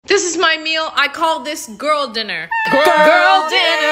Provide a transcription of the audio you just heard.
This is my meal. I call this girl dinner. Girl dinner.